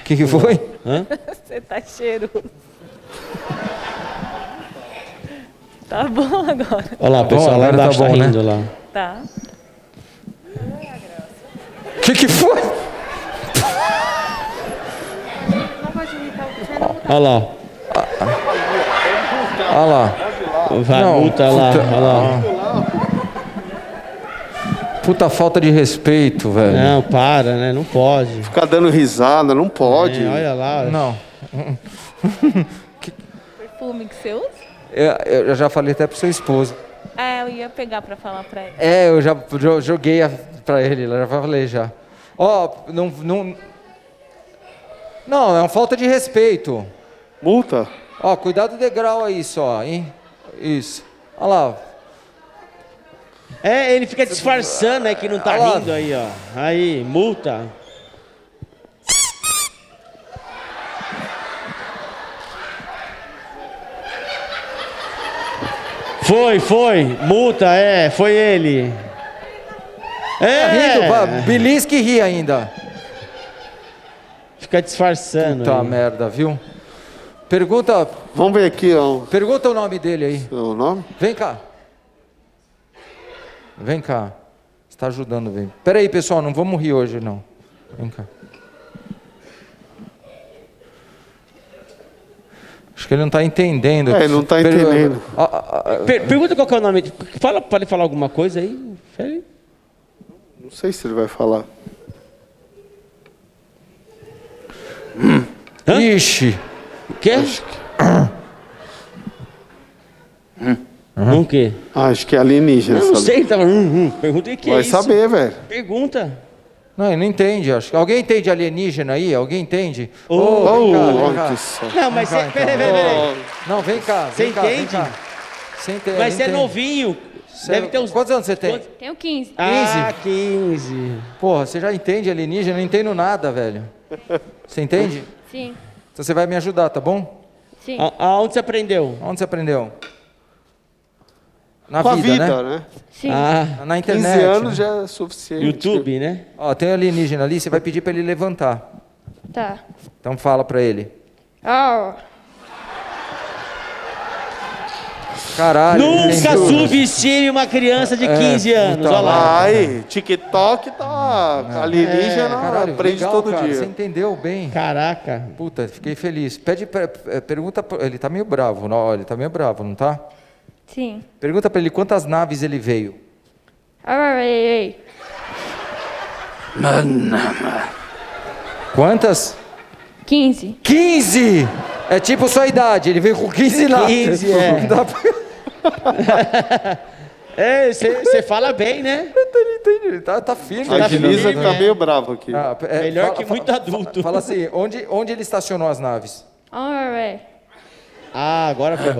Que foi? Hã? Você tá cheiroso. Tá bom agora. Olha lá, o pessoal lá agora embaixo tá tá bom, né? rindo lá. Tá. Que foi? Olha lá. Olha lá. Vai, Não, multa lá. puta- Olha lá. Puta falta de respeito, velho. Não, para, né? Não pode. Ficar dando risada, não pode. É, olha lá. Não. Perfume que você usa? Eu já falei até pro seu esposo. É, eu ia pegar pra falar pra ele. É, eu já joguei pra ele, eu já falei já. Ó, não, é uma falta de respeito. Multa? Ó, cuidado do degrau aí só, hein? Isso. Olha lá. É, ele fica disfarçando, né? Que não tá Olha lá. rindo aí, ó. Aí, multa. Foi. Multa, foi ele. Tá rindo, belisque e ri ainda. Fica disfarçando. Puta aí. merda, viu? Pergunta Vamos ver aqui, ó. o nome dele aí. O nome? Vem cá. Vem cá. Você tá ajudando, vem. Pera aí, pessoal, não vamos rir hoje, não. Vem cá. Acho que ele não tá entendendo. É, ele não tá entendendo. Pergunta qual que é o nome. Pode falar alguma coisa aí? Fere? Não sei se ele vai falar. Hã? Ixi. O quê? O quê? Acho que é alienígena. Eu não sabe? sei, ele tava. Pergunta o que Vai é isso. saber, velho. Pergunta. Não, ele não entende, acho. Alguém entende alienígena aí? Alguém entende? Ô, Vem cá, vem olha cá. que só. Não, mas Vem cá, você. Peraí. Não, vem cá. Você vem cá, vem entende? cá. Você entende? Mas você é entende. novinho. Você Deve ter uns. Quantos anos você tem? Quantos? Tenho 15. Ah, 15. Porra, você já entende alienígena? Eu não entendo nada, velho. Você entende? Sim. Então você vai me ajudar, tá bom? Sim. Aonde você aprendeu? Onde você aprendeu? Na Com a vida, vida, né? né? Sim. Ah, Na 15 internet. anos né? já é suficiente. YouTube, né? Ó, tem um alienígena ali, você vai pedir pra ele levantar. Tá. Então fala pra ele. Ah, Caralho. Nunca entendeu? subestime uma criança de 15 anos. puta Olha lá. Ai, TikTok tá alienígena, Caralho, aprende legal, todo cara, dia. Você entendeu bem. Caraca. Puta, fiquei feliz. Pergunta, ele tá meio bravo, não? Ele tá meio bravo, não tá? sim. Pergunta pra ele quantas naves ele veio. Ei. Quantas? 15. 15! É tipo sua idade, ele veio com 15 naves. 15, é. Não dá pra... É, você fala bem, né? Entendi. Tá firme. Agiliza aqui, que né? tá meio bravo aqui. Ah, Melhor que muito adulto. Fala assim, onde ele estacionou as naves? Ah, agora ferrou.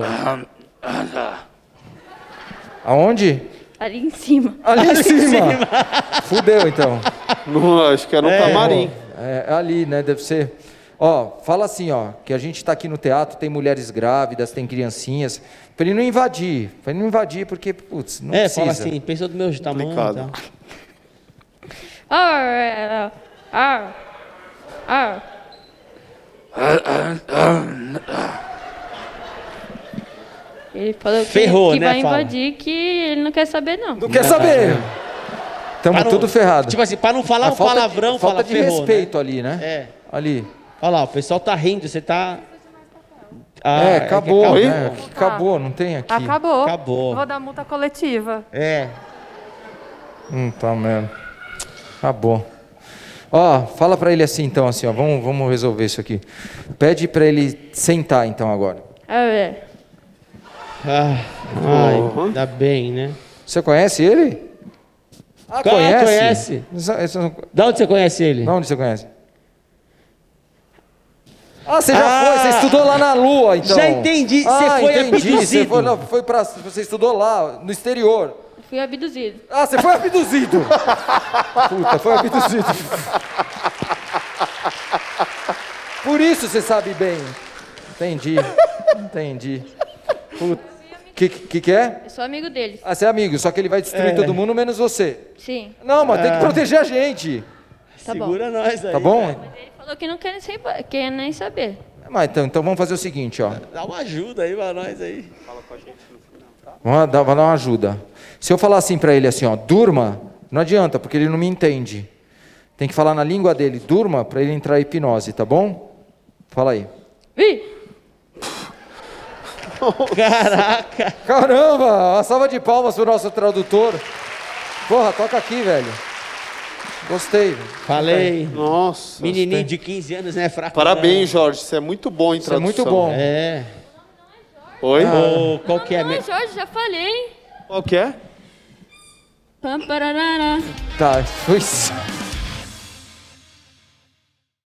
Aonde? Ali em cima. Ali em cima. Fudeu, então. Acho que era um camarim. É ali, né? Deve ser. Ó, fala assim, ó, que a gente tá aqui no teatro, tem mulheres grávidas, tem criancinhas. Pra ele não invadir. Pra ele não invadir, porque, putz, não precisa. Fala assim, pensou do meu tamanho e Complicado. tal. Ele falou Ferrou, que né, vai fala. invadir, que ele não quer saber, não. Não quer saber. Tamo tudo ferrado. Tipo assim, pra não falar um palavrão, falta fala de ferrou, respeito ali, né? É. Ali. Olha lá, o pessoal tá rindo, você tá... Acabou, que né? Acabou, não tem aqui. Acabou. Acabou. Vou dar multa coletiva. É. Tá mesmo. Acabou. Ó, fala pra ele assim, então, assim, ó. Vamos resolver isso aqui. Pede pra ele sentar, então, agora. Ai, ainda bem, né? Você conhece ele? Ah, Conhece. Da onde você conhece ele? De onde você conhece? Ah, você já foi, você estudou lá na Lua, então. Já entendi, você foi abduzido. Você estudou lá, no exterior. Eu fui abduzido. Ah, você foi abduzido. Puta, foi abduzido. Por isso você sabe bem. Entendi. Puta. Que é? Eu sou amigo dele. Ah, você é amigo, só que ele vai destruir todo mundo, menos você. Sim. Não, mas tem que proteger a gente. Tá bom. Segura nós aí. Tá bom? Mas ele falou Falou que não quer nem saber. Mas então vamos fazer o seguinte, ó. Dá uma ajuda aí pra nós aí. Vamos dar uma ajuda. Se eu falar assim pra ele assim, ó, durma, não adianta, porque ele não me entende. Tem que falar na língua dele, durma, pra ele entrar em hipnose, tá bom? Fala aí. Ih! Caraca! Caramba, uma salva de palmas pro nosso tradutor. Porra, toca aqui, velho. Gostei. Falei. Nossa. Menininho de 15 anos, né? Fraco. Parabéns, Jorge. Você é muito bom em Isso é tradução. muito bom. É. Oi? Ô, qual que é? Não, Jorge, já falei. Qual que é? Pam, pararara. Tá, foi isso.